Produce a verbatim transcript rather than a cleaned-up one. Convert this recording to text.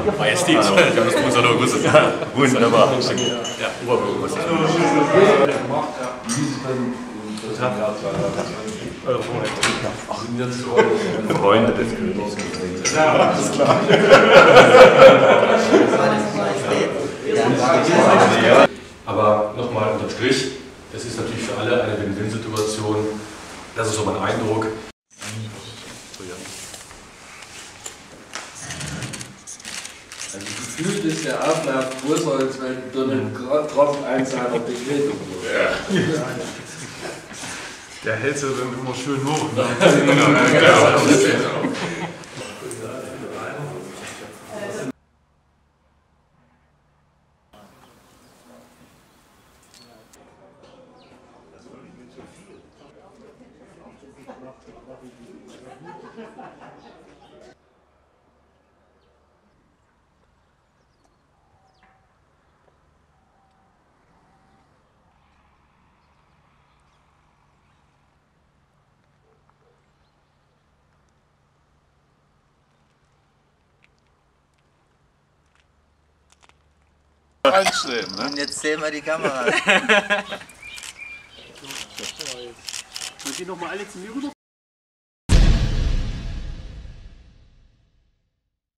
Majestät. Ja, das muss er doch wissen. Ja, wunderbar. Ja, Oberbürgermeister. Freunde des Königs. Ja, alles klar. Aber nochmal unterm Strich, es ist natürlich für alle eine Win-Win-Situation. Das ist so mein Eindruck. Also gefühlt ist der Ablauf größer, als wenn du einen Tropfen einzahler Begründung wurde. Ja. Der hält sie dann immer schön hoch. Ne? Einstellen, ne? Und jetzt zählen wir die Kamera. Und die nochmal alle zu mir rüber.